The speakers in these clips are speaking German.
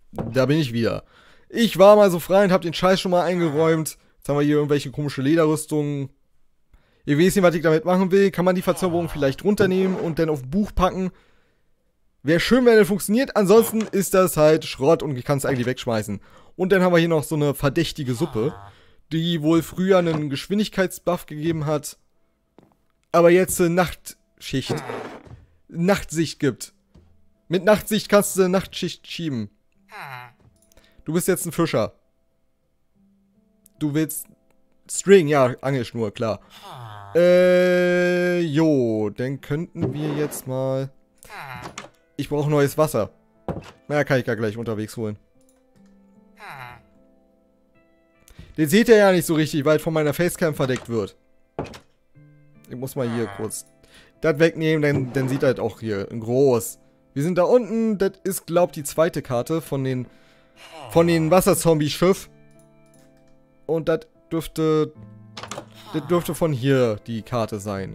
Da bin ich wieder. Ich war mal so frei und hab den Scheiß schon mal eingeräumt. Jetzt haben wir hier irgendwelche komische Lederrüstungen. Ihr wisst nicht, was ich damit machen will. Kann man die Verzauberung vielleicht runternehmen und dann auf ein Buch packen? Wäre schön, wenn das funktioniert. Ansonsten ist das halt Schrott und ich kann es eigentlich wegschmeißen. Und dann haben wir hier noch so eine verdächtige Suppe, die wohl früher einen Geschwindigkeitsbuff gegeben hat, aber jetzt Nachtsicht gibt. Mit Nachtsicht kannst du Nachtschicht schieben. Du bist jetzt ein Fischer. Du willst String, ja, Angelschnur, klar. Jo, dann könnten wir jetzt mal... Ich brauche neues Wasser. Na, kann ich ja gleich unterwegs holen. Den seht ihr ja nicht so richtig, weil von meiner Facecam verdeckt wird. Ich muss mal hier kurz das wegnehmen, dann sieht er halt auch hier in groß. Wir sind da unten, das ist, glaub ich, die zweite Karte von den Wasserzombie-Schiff. Und das dürfte von hier die Karte sein.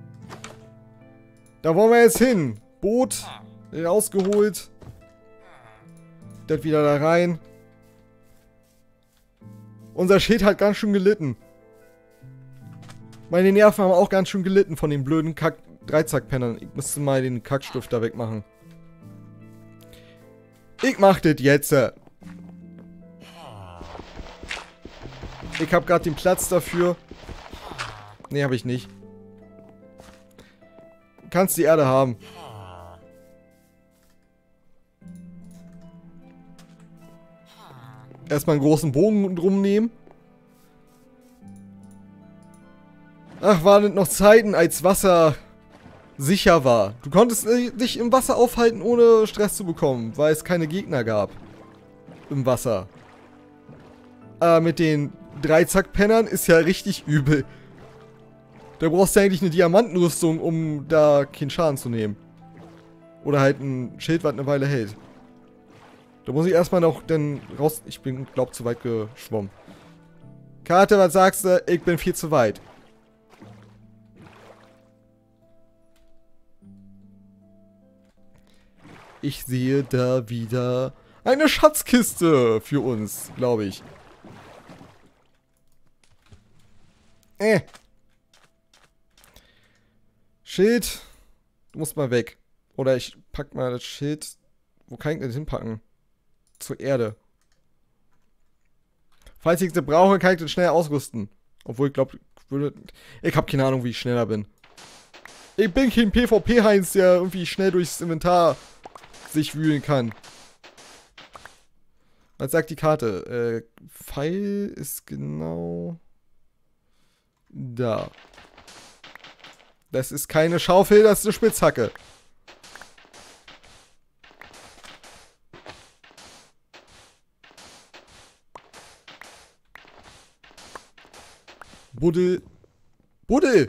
Da wollen wir jetzt hin. Boot, rausgeholt. Das wieder da rein. Unser Schild hat ganz schön gelitten. Meine Nerven haben auch ganz schön gelitten von den blöden Dreizackpennern. Ich müsste mal den Kackstift da wegmachen. Ich mach das jetzt. Ich hab gerade den Platz dafür. Nee, hab ich nicht. Kannst die Erde haben. Erstmal einen großen Bogen drum nehmen. Ach, waren das noch Zeiten, als Wasser sicher war. Du konntest dich im Wasser aufhalten, ohne Stress zu bekommen, weil es keine Gegner gab. Im Wasser. Mit den Dreizackpennern ist ja richtig übel. Da brauchst du eigentlich eine Diamantenrüstung, um da keinen Schaden zu nehmen. Oder halt ein Schild, was eine Weile hält. Da muss ich erstmal noch dann raus... Ich bin, glaub, zu weit geschwommen. Karte, was sagst du? Ich bin viel zu weit. Ich sehe da wieder eine Schatzkiste für uns, glaube ich. Schild. Du musst mal weg. Oder ich pack mal das Schild. Wo kann ich das hinpacken? Zur Erde. Falls ich das brauche, kann ich das schnell ausrüsten. Obwohl ich glaube, ich habe keine Ahnung, wie ich schneller bin. Ich bin kein PvP-Heinz, der irgendwie schnell durchs Inventar sich wühlen kann. Was sagt die Karte? Pfeil ist genau... Da. Das ist keine Schaufel, das ist eine Spitzhacke. Buddel. Buddel!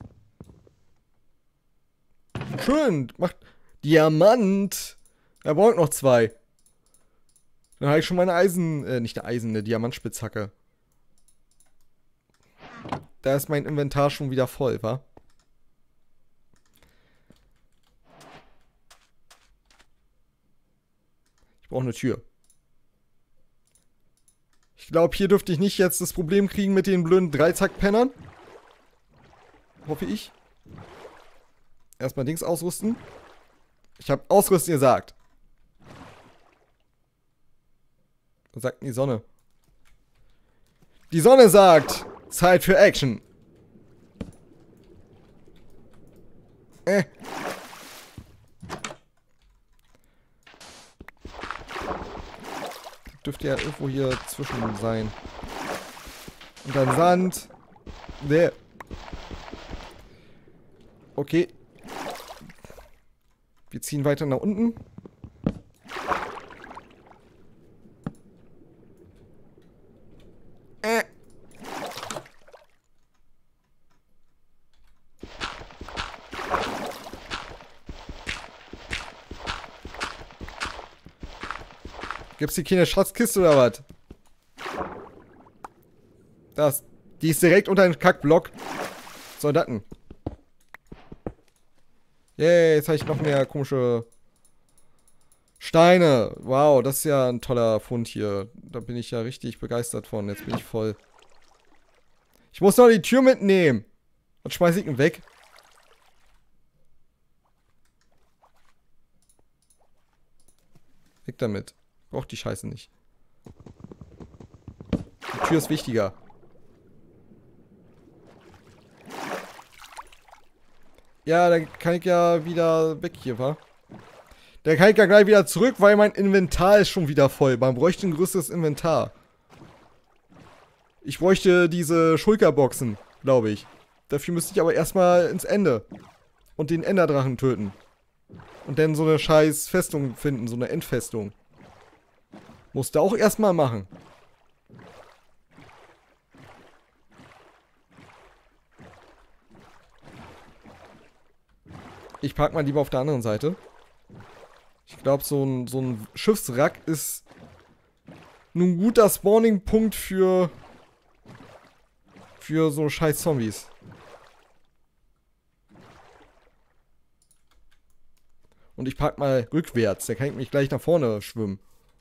Schön. Macht Diamant. Er braucht noch 2. Dann habe ich schon meine nicht eine Diamantspitzhacke. Da ist mein Inventar schon wieder voll, wa? Ich brauche eine Tür. Ich glaube, hier dürfte ich nicht jetzt das Problem kriegen mit den blöden Dreizackpennern. Hoffe ich. Erstmal Dings ausrüsten. Ich habe ausrüsten gesagt. Was sagt denn die Sonne? Die Sonne sagt, Zeit für Action. Dürfte ja irgendwo hier zwischen sein. Und dann Sand. Nee. Okay. Wir ziehen weiter nach unten. Gibt's hier keine Schatzkiste oder was? Das. Die ist direkt unter dem Kackblock. Was soll das denn? Yay, jetzt habe ich noch mehr komische Steine. Wow, das ist ja ein toller Fund hier. Da bin ich ja richtig begeistert von. Jetzt bin ich voll. Ich muss noch die Tür mitnehmen. Was schmeiß ich denn weg? Weg damit. Braucht die Scheiße nicht. Die Tür ist wichtiger. Ja, dann kann ich ja wieder weg hier, wa? Dann kann ich ja gleich wieder zurück, weil mein Inventar ist schon wieder voll. Man bräuchte ein größeres Inventar. Ich bräuchte diese Schulterboxen, glaube ich. Dafür müsste ich aber erstmal ins Ende. Und den Enderdrachen töten. Und dann so eine scheiß Festung finden, so eine Endfestung. Musste auch erstmal machen. Ich park mal lieber auf der anderen Seite. Ich glaube, so ein Schiffswrack ist nun ein guter Spawning-Punkt für so scheiß Zombies. Und ich park mal rückwärts. Da kann ich mich gleich nach vorne schwimmen.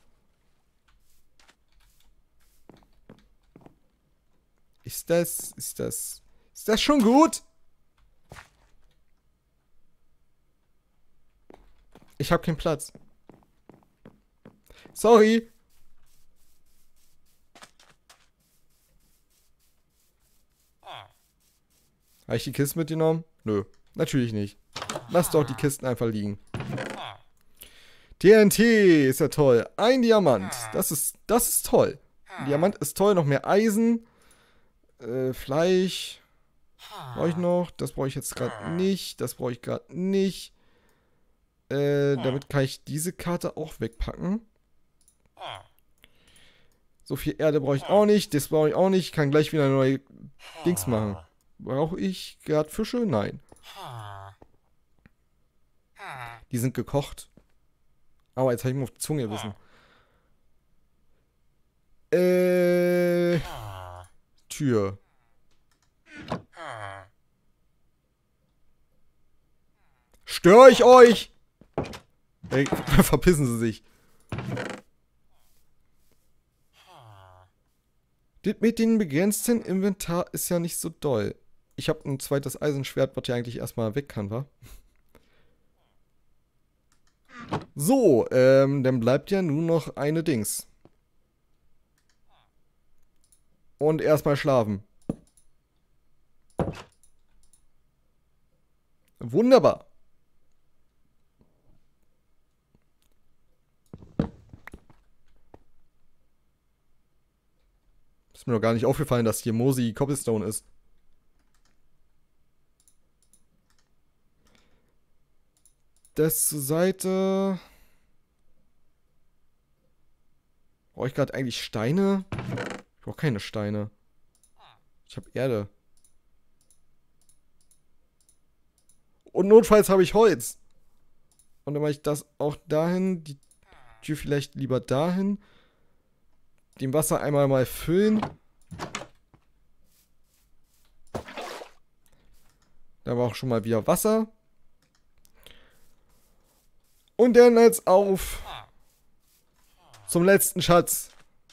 Ist das schon gut? Ich habe keinen Platz. Sorry. Habe ich die Kisten mitgenommen? Nö, natürlich nicht. Lass doch die Kisten einfach liegen. TNT ist ja toll. Ein Diamant. Das ist toll. Ein Diamant ist toll. Noch mehr Eisen. Fleisch. Brauche ich noch. Das brauche ich jetzt gerade nicht. Das brauche ich gerade nicht. Damit kann ich diese Karte auch wegpacken. So viel Erde brauche ich auch nicht. Das brauche ich auch nicht. Ich kann gleich wieder neue Dings machen. Brauche ich gerade Fische? Nein. Die sind gekocht. Aber jetzt habe ich mir auf die Zunge gebissen. Tür. Störe ich euch? Hey, verpissen Sie sich. Das mit dem begrenzten Inventar ist ja nicht so doll. Ich habe ein zweites Eisenschwert, was ja eigentlich erstmal weg kann, wa? So, dann bleibt ja nur noch eine Dings. Und erstmal schlafen. Wunderbar. Ist mir noch gar nicht aufgefallen, dass hier Mosi Cobblestone ist. Das zur Seite. Brauche ich gerade eigentlich Steine? Ich brauche keine Steine. Ich habe Erde. Und notfalls habe ich Holz. Und dann mache ich das auch dahin. Die Tür vielleicht lieber dahin. Dem Wasser einmal mal füllen. Da war auch schon mal wieder Wasser. Und dann jetzt auf zum letzten Schatz.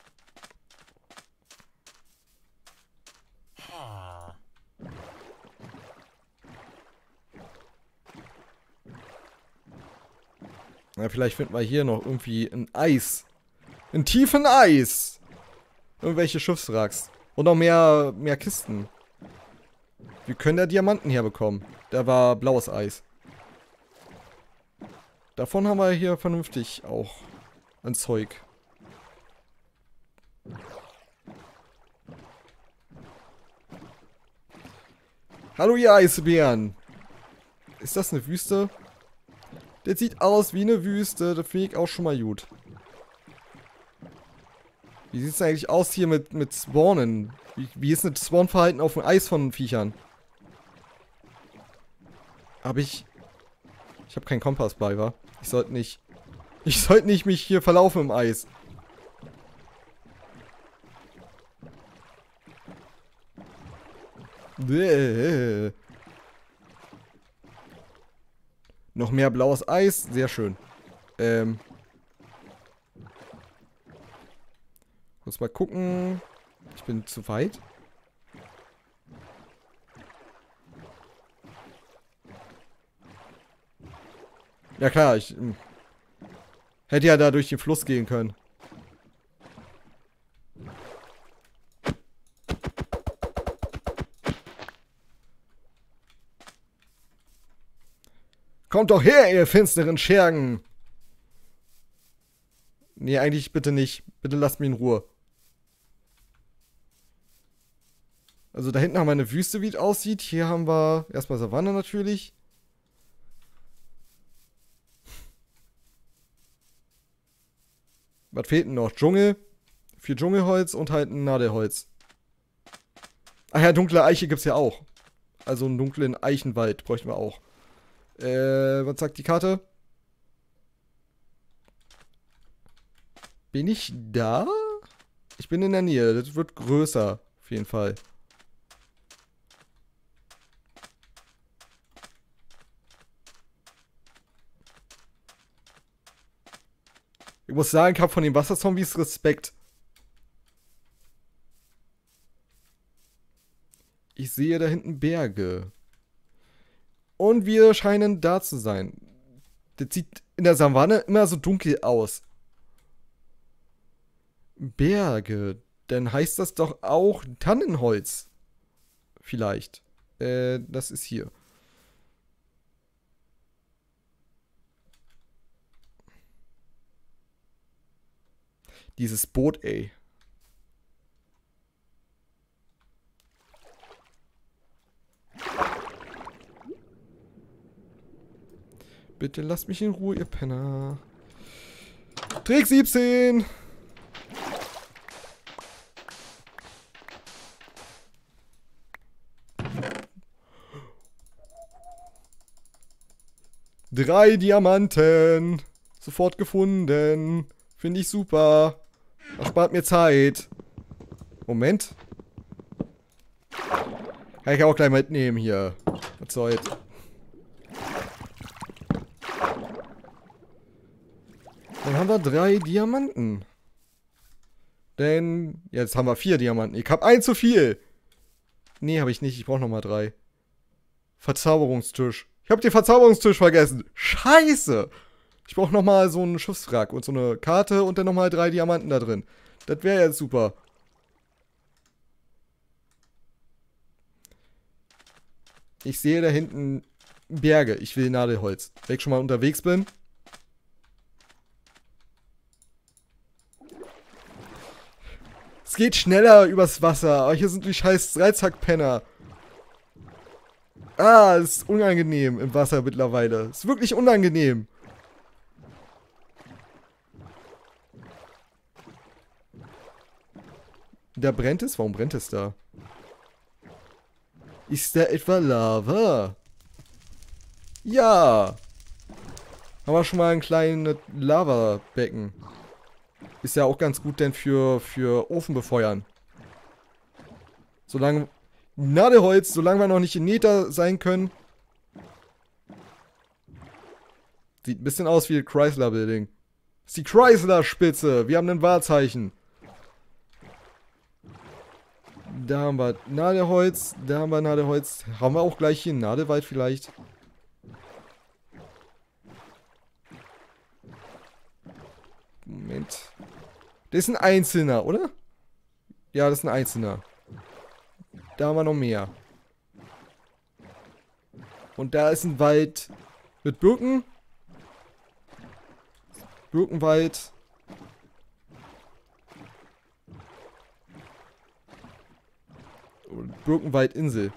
Na, vielleicht finden wir hier noch irgendwie ein Eis. Ein tiefen Eis. Irgendwelche Schiffswracks. Und noch mehr Kisten. Wir können da Diamanten herbekommen. Da war blaues Eis. Davon haben wir hier vernünftig auch ein Zeug. Hallo ihr Eisbären. Ist das eine Wüste? Das sieht aus wie eine Wüste. Das finde ich auch schon mal gut. Wie sieht es eigentlich aus hier mit Spawnen? Wie ist das Spawnverhalten auf dem Eis von Viechern? Ich habe keinen Kompass bei, wa? Ich sollte nicht mich hier verlaufen im Eis. Noch mehr blaues Eis, sehr schön. Muss mal gucken. Ich bin zu weit. Ja klar, ich hätte ja da durch den Fluss gehen können. Kommt doch her, ihr finsteren Schergen! Nee, eigentlich bitte nicht. Bitte lasst mich in Ruhe. Also da hinten haben wir eine Wüste, wie es aussieht. Hier haben wir erstmal Savanne natürlich. Was fehlt denn noch? Dschungel. 4 Dschungelholz und halt ein Nadelholz. Ach ja, dunkle Eiche gibt's ja auch. Also einen dunklen Eichenwald bräuchten wir auch. Was sagt die Karte? Bin ich da? Ich bin in der Nähe. Das wird größer. Auf jeden Fall. Ich muss sagen, ich habe von den Wasserzombies Respekt. Ich sehe da hinten Berge. Und wir scheinen da zu sein. Das sieht in der Savanne immer so dunkel aus. Berge. Dann heißt das doch auch Tannenholz. Vielleicht. Das ist hier. Dieses Boot, ey. Bitte lasst mich in Ruhe, ihr Penner. Trick 17! Drei Diamanten. Sofort gefunden. Finde ich super. Das spart mir Zeit. Moment. Kann ich auch gleich mitnehmen hier. Was soll's. Dann haben wir 3 Diamanten. Denn jetzt haben wir 4 Diamanten. Ich habe 1 zu viel. Nee, habe ich nicht. Ich brauche nochmal 3. Verzauberungstisch. Ich habe den Verzauberungstisch vergessen. Scheiße. Ich brauche nochmal so einen Schiffswrack und so eine Karte und dann nochmal 3 Diamanten da drin. Das wäre jetzt super. Ich sehe da hinten Berge. Ich will Nadelholz. Wenn ich schon mal unterwegs bin. Es geht schneller übers Wasser. Aber hier sind die scheiß Dreizackpenner. Ah, es ist unangenehm im Wasser mittlerweile. Es ist wirklich unangenehm. Da brennt es? Warum brennt es da? Ist da etwa Lava? Ja. Haben wir schon mal ein kleines Lavabecken. Ist ja auch ganz gut denn für Ofen befeuern. Solange... Nadelholz, solange wir noch nicht in Nether sein können. Sieht ein bisschen aus wie ein Chrysler Building. Das ist die Chrysler Spitze. Wir haben ein Wahrzeichen. Da haben wir Nadelholz. Da haben wir Nadelholz. Haben wir auch gleich hier einen Nadelwald vielleicht. Moment. Das ist ein Einzelner, oder? Ja, das ist ein Einzelner. Da haben wir noch mehr. Und da ist ein Wald mit Birken. Birkenwald. Und Birkenwaldinsel.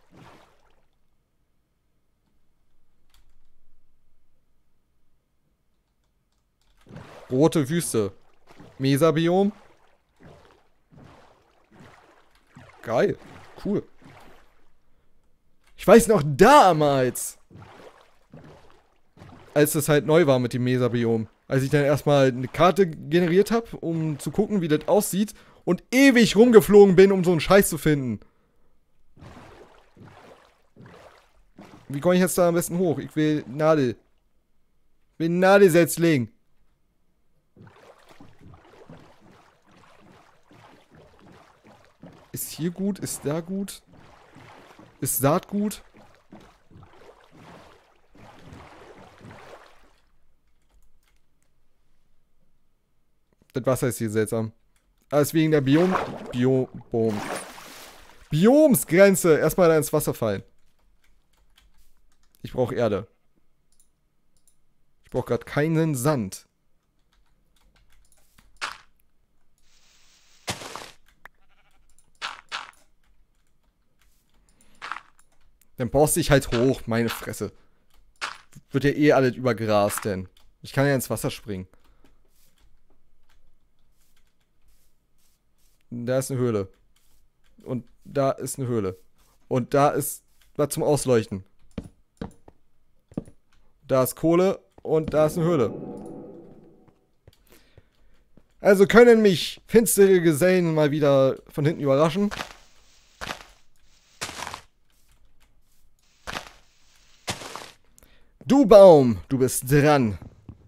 Rote Wüste. Mesabiom. Geil. Cool. Ich weiß noch damals, als das halt neu war mit dem Mesabiom, als ich dann erstmal eine Karte generiert habe, um zu gucken, wie das aussieht und ewig rumgeflogen bin, um so einen Scheiß zu finden. Wie komme ich jetzt da am besten hoch? Ich will Nadel. Ich will Nadelsetzling. Ist hier gut? Ist da gut? Ist Saat gut? Das Wasser ist hier seltsam. Alles wegen der Biomsgrenze. Erstmal da ins Wasser fallen. Ich brauche Erde. Ich brauche gerade keinen Sand. Dann baust du dich halt hoch, meine Fresse. Wird ja eh alles übergrast, denn. Ich kann ja ins Wasser springen. Da ist eine Höhle. Und da ist eine Höhle. Und da ist was zum Ausleuchten. Da ist Kohle und da ist eine Höhle. Also können mich finstere Gesellen mal wieder von hinten überraschen. Du Baum, du bist dran.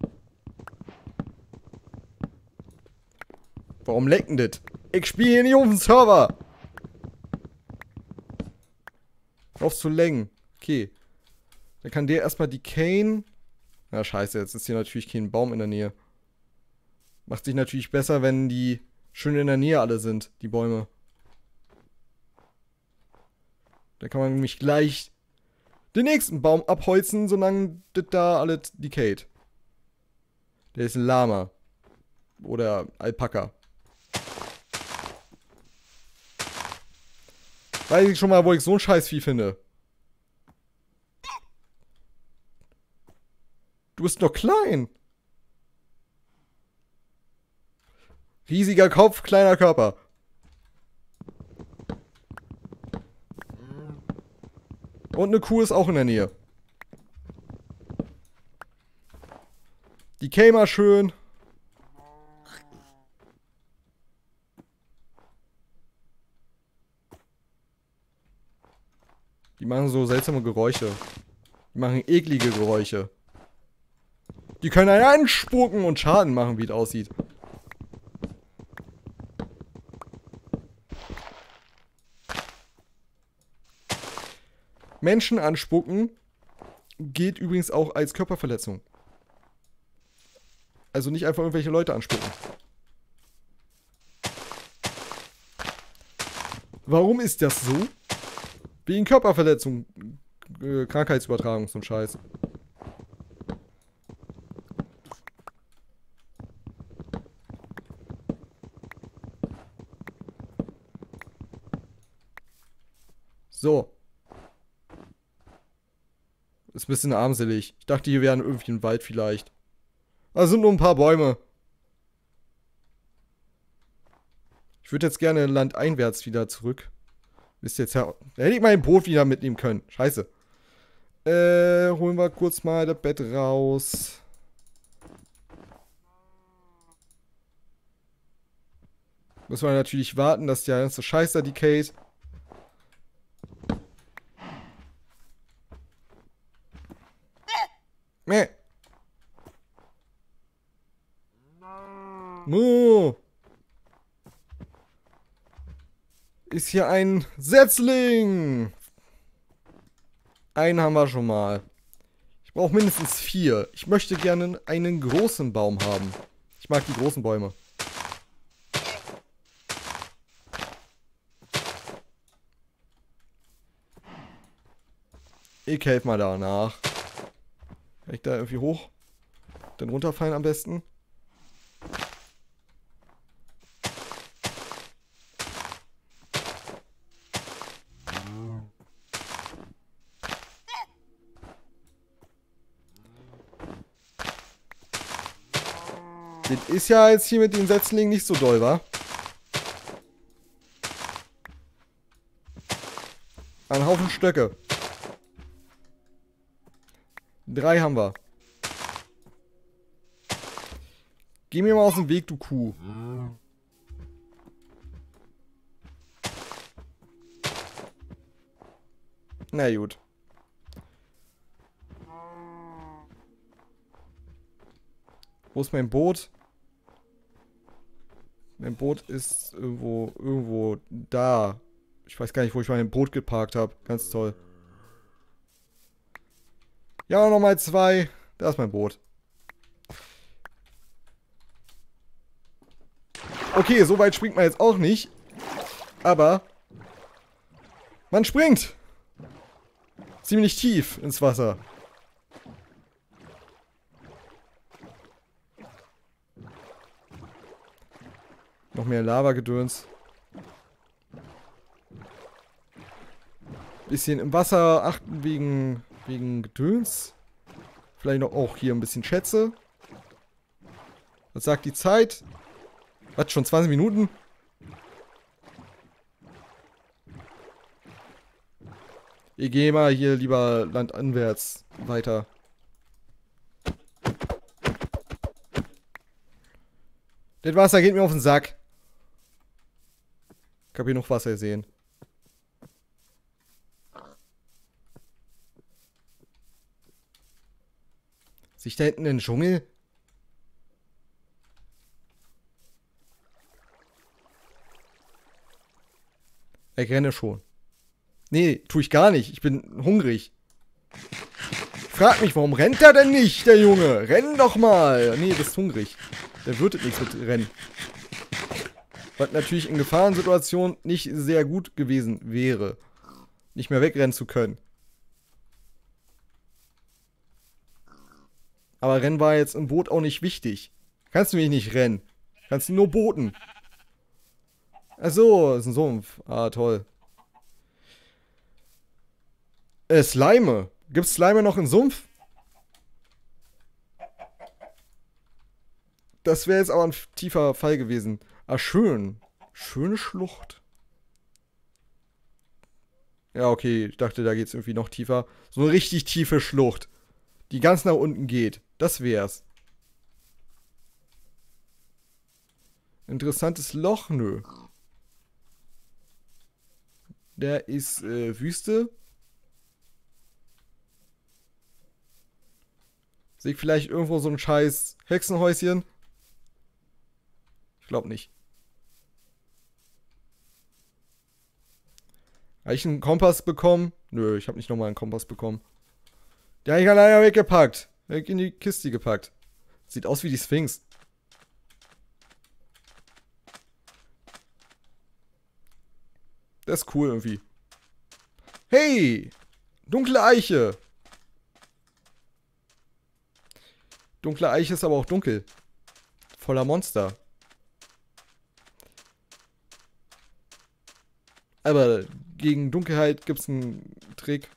Warum leckt denn das? Ich spiele hier nicht auf dem Server. Auf zu lenken. Okay. Dann kann der erstmal decayen. Na scheiße, jetzt ist hier natürlich kein Baum in der Nähe. Macht sich natürlich besser, wenn die schön in der Nähe alle sind, die Bäume. Da kann man nämlich gleich den nächsten Baum abholzen, solange das da alles decayed. Der ist ein Lama. Oder Alpaka. Weiß ich schon mal, wo ich so ein Scheißvieh finde. Du bist noch klein. Riesiger Kopf, kleiner Körper. Und eine Kuh ist auch in der Nähe. Die käme schön. Die machen so seltsame Geräusche. Die machen eklige Geräusche. Die können einen anspucken und Schaden machen, wie es aussieht. Menschen anspucken geht übrigens auch als Körperverletzung. Also nicht einfach irgendwelche Leute anspucken. Warum ist das so? Wegen Körperverletzung. Krankheitsübertragung zum Scheiß. So. Ist ein bisschen armselig. Ich dachte, hier wären irgendwie ein Wald vielleicht. Da sind nur ein paar Bäume. Ich würde jetzt gerne landeinwärts wieder zurück. Wisst ihr jetzt ja. Da hätte ich mein Boot wieder mitnehmen können. Scheiße. Holen wir kurz mal das Bett raus. Müssen wir natürlich warten, dass der ganze Scheiß da decayed. Meh. Mu. Ist hier ein Setzling. Einen haben wir schon mal. Ich brauche mindestens 4. Ich möchte gerne einen großen Baum haben. Ich mag die großen Bäume. Ich helfe mal danach. Kann ich da irgendwie hoch? Dann runterfallen am besten. Das ist ja jetzt hier mit den Setzlingen nicht so doll, wa? Ein Haufen Stöcke. 3 haben wir. Geh mir mal aus dem Weg, du Kuh. Na gut. Wo ist mein Boot? Mein Boot ist irgendwo da. Ich weiß gar nicht, wo ich mein Boot geparkt habe. Ganz toll. Ja, nochmal 2. Da ist mein Boot. Okay, so weit springt man jetzt auch nicht. Aber man springt. Ziemlich tief ins Wasser. Noch mehr Lavagedöns. Bisschen im Wasser achten wegen Gedöns. Vielleicht noch auch hier ein bisschen Schätze. Was sagt die Zeit? Was, schon 20 Minuten? Ich gehe mal hier lieber landeinwärts weiter. Das Wasser geht mir auf den Sack. Ich habe hier noch Wasser gesehen. Sehe ich da hinten den Dschungel? Ich renne schon. Nee, tue ich gar nicht. Ich bin hungrig. Frag mich, warum rennt er denn nicht, der Junge? Renn doch mal. Nee, du bist hungrig. Der wird nichts mit Rennen. Was natürlich in Gefahrensituationen nicht sehr gut gewesen wäre. Nicht mehr wegrennen zu können. Aber Rennen war jetzt im Boot auch nicht wichtig. Kannst du mich nicht rennen. Kannst du nur booten. Achso, ist ein Sumpf. Ah, toll. Slime. Gibt's Slime noch im Sumpf? Das wäre jetzt aber ein tiefer Fall gewesen. Ah, schön. Schöne Schlucht. Ja, okay. Ich dachte, da geht's irgendwie noch tiefer. So eine richtig tiefe Schlucht. Die ganz nach unten geht. Das wär's. Interessantes Loch? Nö. Der ist Wüste. Sehe ich vielleicht irgendwo so ein scheiß Hexenhäuschen? Ich glaube nicht. Habe ich einen Kompass bekommen? Nö, ich habe nicht nochmal einen Kompass bekommen. Der habe ich leider weggepackt. Weg in die Kiste gepackt. Sieht aus wie die Sphinx. Das ist cool irgendwie. Hey! Dunkle Eiche! Dunkle Eiche ist aber auch dunkel. Voller Monster. Aber gegen Dunkelheit gibt es einen Trick.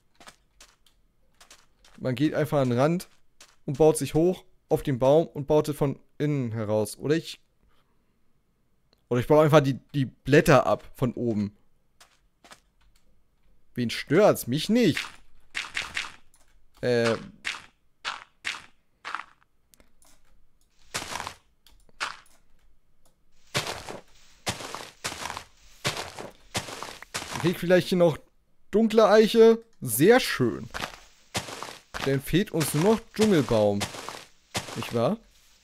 Man geht einfach an den Rand und baut sich hoch auf den Baum und baut es von innen heraus. Oder ich baue einfach die Blätter ab von oben. Wen stört's? Mich nicht. Krieg vielleicht hier noch dunkle Eiche. Sehr schön. Dann fehlt uns nur noch Dschungelbaum. Nicht wahr?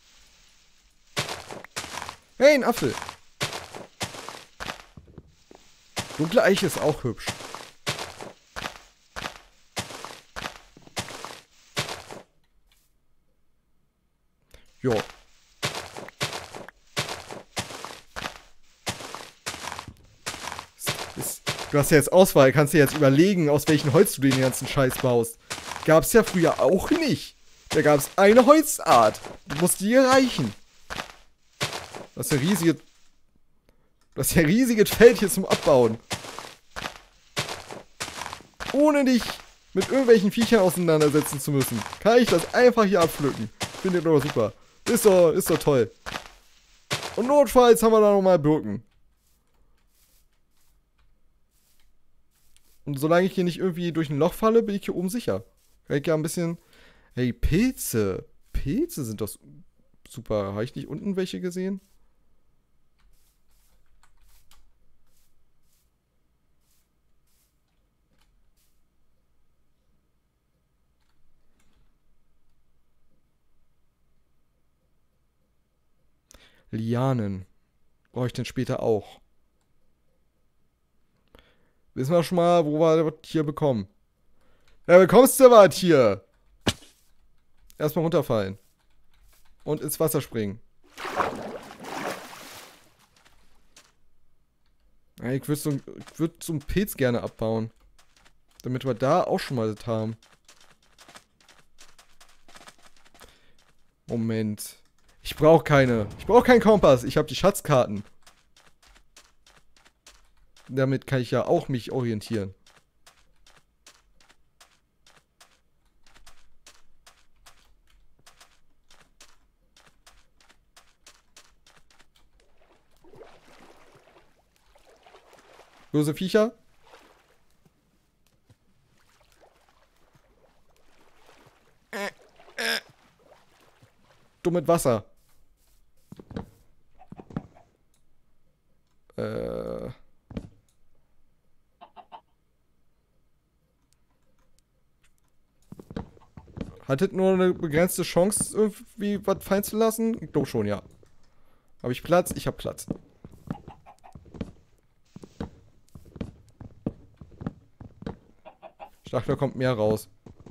Hey, ein Apfel. Dunkle Eiche ist auch hübsch. Jo. Du hast ja jetzt Auswahl, kannst dir jetzt überlegen, aus welchem Holz du den ganzen Scheiß baust. Gab's ja früher auch nicht. Da gab's eine Holzart. Du musst die erreichen. Das ist ja riesiges Feld hier zum Abbauen. Ohne dich mit irgendwelchen Viechern auseinandersetzen zu müssen, kann ich das einfach hier abpflücken. Finde ich doch super. Ist doch toll. Und notfalls haben wir da nochmal Birken. Und solange ich hier nicht irgendwie durch ein Loch falle, bin ich hier oben sicher. Kann ich ja ein bisschen... Hey, Pilze. Pilze sind doch super. Habe ich nicht unten welche gesehen? Lianen. Brauche ich denn später auch. Wissen wir schon mal, wo wir das hier bekommen. Ja, bekommst du was hier? Erstmal runterfallen. Und ins Wasser springen. Ja, ich würde so einen Pilz gerne abbauen. Damit wir da auch schon mal das haben. Moment. Ich brauche keinen Kompass. Ich habe die Schatzkarten. Damit kann ich ja auch mich orientieren. Böse Viecher. Du mit Wasser. Hattet nur eine begrenzte Chance, irgendwie was fallen zu lassen? Ich glaube schon, ja. Habe ich Platz? Ich habe Platz. Ich dachte, da kommt mehr raus.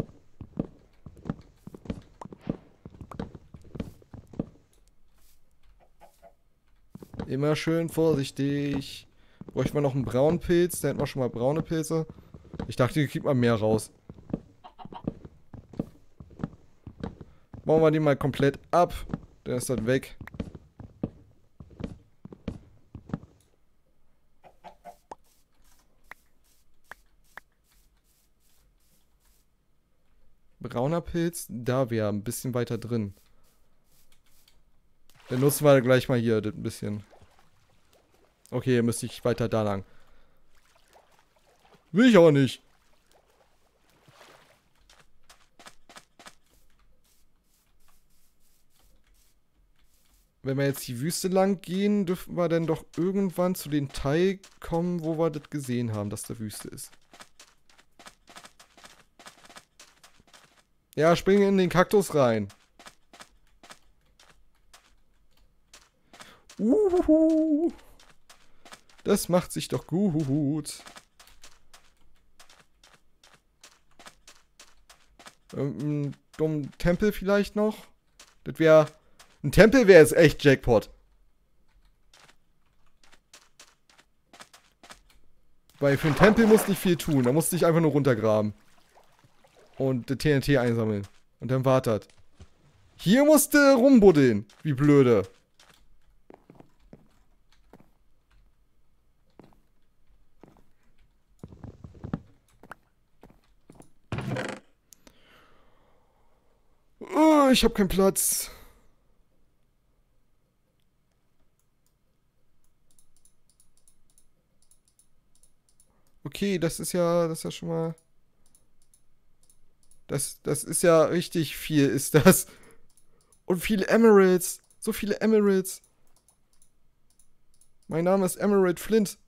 Immer schön vorsichtig. Bräuchten wir noch einen braunen Pilz? Da hätten wir schon mal braune Pilze. Ich dachte, hier kriegt man mehr raus. Bauen wir die mal komplett ab. Dann ist das weg. Brauner Pilz, da wäre ein bisschen weiter drin. Dann nutzen wir gleich mal hier das ein bisschen. Okay, müsste ich weiter da lang. Will ich aber nicht. Wenn wir jetzt die Wüste lang gehen, dürfen wir dann doch irgendwann zu den Teil kommen, wo wir das gesehen haben, dass da Wüste ist. Ja, springe in den Kaktus rein. Das macht sich doch gut. Irgendein dummen Tempel vielleicht noch? Das wäre... Ein Tempel wäre jetzt echt Jackpot. Weil für einen Tempel musst du nicht viel tun. Da musst du dich einfach nur runtergraben. Und das TNT einsammeln. Und dann wartet. Hier musst du rumbuddeln. Wie blöde. Oh, ich habe keinen Platz. Okay, das ist ja schon mal... Das ist ja richtig viel, ist das. Und viele Emeralds. So viele Emeralds. Mein Name ist Emerald Flint.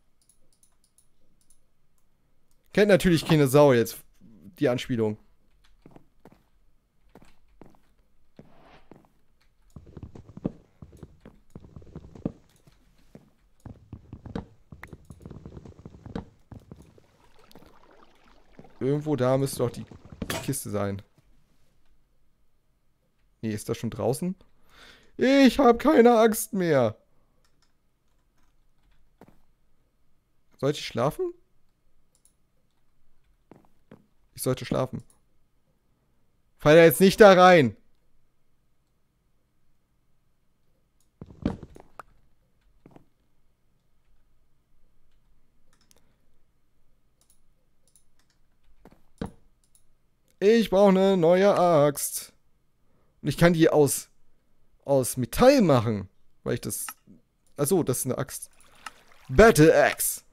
Kennt natürlich keine Sau jetzt, die Anspielung. Irgendwo da müsste doch die Kiste sein. Nee, ist das schon draußen? Ich habe keine Angst mehr. Sollte ich schlafen? Ich sollte schlafen. Fall da jetzt nicht da rein. Ich brauche eine neue Axt. Und ich kann die aus Metall machen. Weil ich das... Achso, das ist eine Axt. Battle Axe.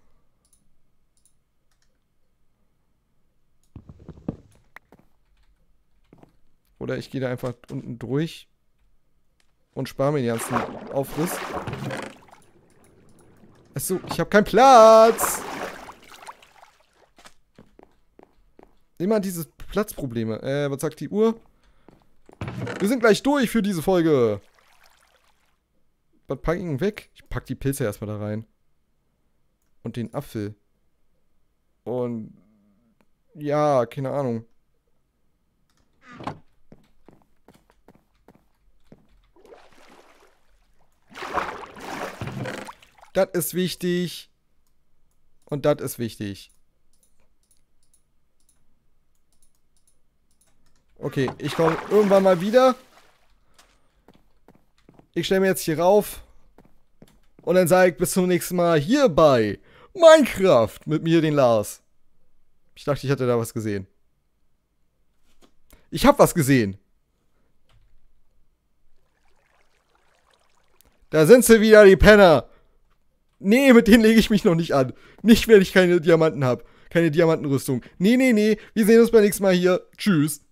Oder ich gehe da einfach unten durch. Und spare mir den ganzen Aufriss. Achso, ich habe keinen Platz. Immer diese Platzprobleme. Was sagt die Uhr? Wir sind gleich durch für diese Folge. Was pack ich denn weg? Ich pack die Pilze erstmal da rein. Und den Apfel. Und ja, keine Ahnung. Das ist wichtig. Und das ist wichtig. Okay, ich komme irgendwann mal wieder. Ich stelle mir jetzt hier rauf. Und dann sage ich bis zum nächsten Mal hier bei Minecraft mit mir, den Lars. Ich dachte, ich hätte da was gesehen. Ich habe was gesehen. Da sind sie wieder, die Penner. Nee, mit denen lege ich mich noch nicht an. Nicht, wenn ich keine Diamanten habe. Keine Diamantenrüstung. Nee. Wir sehen uns beim nächsten Mal hier. Tschüss.